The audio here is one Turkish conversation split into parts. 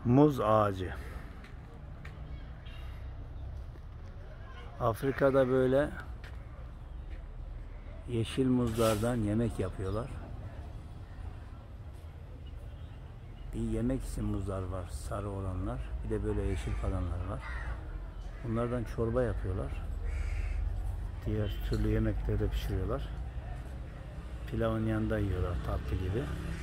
Muz ağacı. Afrika'da böyle yeşil muzlardan yemek yapıyorlar. Bir yemek için muzlar var, sarı olanlar. Bir de böyle yeşil falanlar var. Bunlardan çorba yapıyorlar. Diğer türlü yemekleri de pişiriyorlar. Pilavın yanında yiyorlar, tatlı gibi.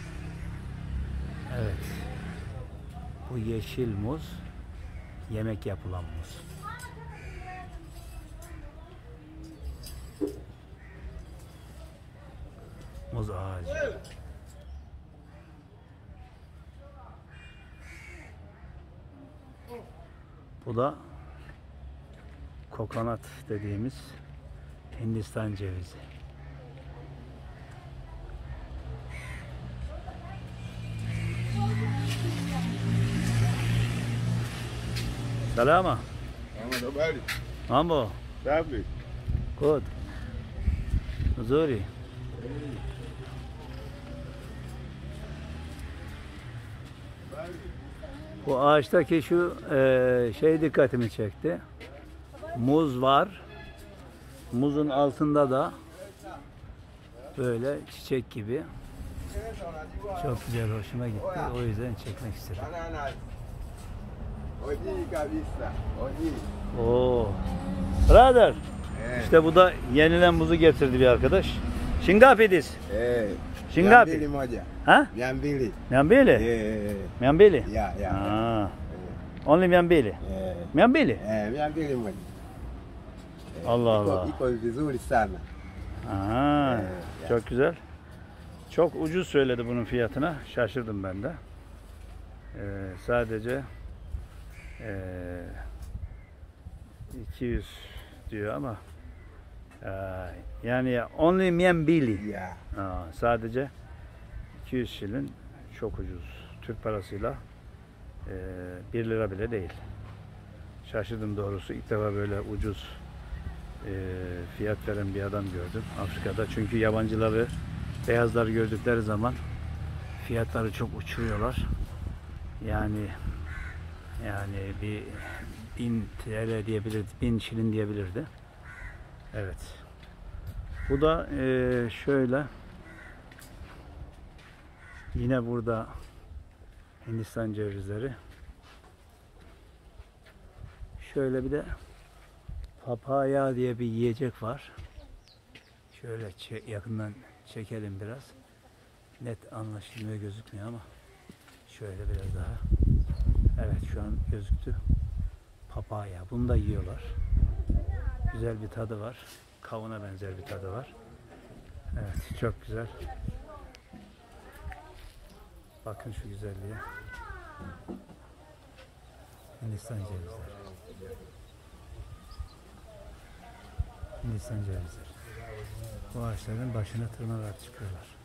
Evet. Bu yeşil muz, yemek yapılan muz. Muz ağacı. Bu da kokonat dediğimiz Hindistan cevizi. Salama. Mambo. Safi. Good. Nzuri. Bu ağaçtaki şu şey dikkatimi çekti. Muz var. Muzun altında da böyle çiçek gibi. Çok güzel, hoşuma gitti. O yüzden çekmek istedim. Oo. Brother. İşte bu da yenilen muzu getirdi bir arkadaş. Shingapi this? Shingapi. 200 moja. Ha? 200. 200? 200? Ya, ya. Ah. Only 200? 200? 200 moja. Allah Allah. Iko vizuri sana. Aha, çok güzel. Çok ucuz söyledi bunun fiyatına. Şaşırdım ben de. Sadece 200 diyor ama yani only 200. Ya. Sadece 200 şilin, çok ucuz. Türk parasıyla 1 lira bile değil. Şaşırdım doğrusu. İlk defa böyle ucuz fiyat veren bir adam gördüm Afrika'da. Çünkü yabancıları, beyazları gördükleri zaman fiyatları çok uçuruyorlar. Yani bir 1000 TL diyebilirdi, 1000 şilin diyebilirdi. Evet. Bu da şöyle, yine burada Hindistan cevizleri. Şöyle bir de papaya diye bir yiyecek var. Şöyle yakından çekelim biraz. Net anlaşılmıyor, gözükmüyor ama şöyle biraz daha. Evet, şu an gözüktü. Papaya. Bunu da yiyorlar. Güzel bir tadı var. Kavuna benzer bir tadı var. Evet, çok güzel. Bakın şu güzelliğe. Hindistan cevizleri. Hindistan cevizleri. Bu ağaçların başına tırmanarak çıkıyorlar.